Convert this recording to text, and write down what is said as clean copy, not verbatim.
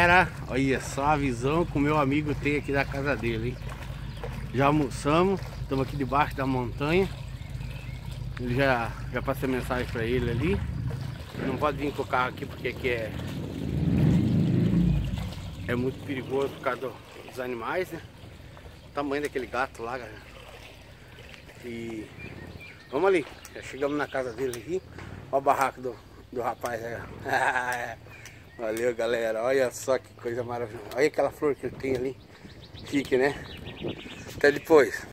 galera, olha só a visão que o meu amigo tem aqui da casa dele, hein? Já almoçamos, estamos aqui debaixo da montanha. Ele já passei mensagem para ele ali. Não pode vir com o carro aqui porque aqui é muito perigoso por causa dos animais, né? O tamanho daquele gato lá, galera. E vamos ali, já chegamos na casa dele aqui. Olha o barraco do rapaz aí. Valeu, galera, olha só que coisa maravilhosa. Olha aquela flor que ele tem ali. Chique, né? Até depois.